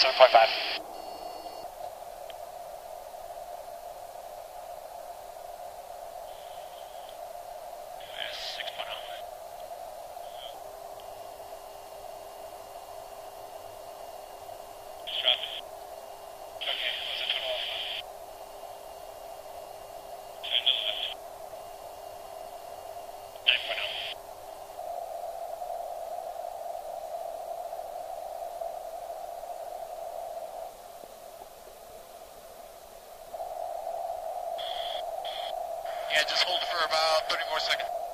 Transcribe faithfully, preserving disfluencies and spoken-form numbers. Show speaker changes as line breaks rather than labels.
seven point five. six point oh. Just drop it. Okay, what's the total alpha? Turn to the left. nine point oh. Yeah, just hold for about thirty more seconds.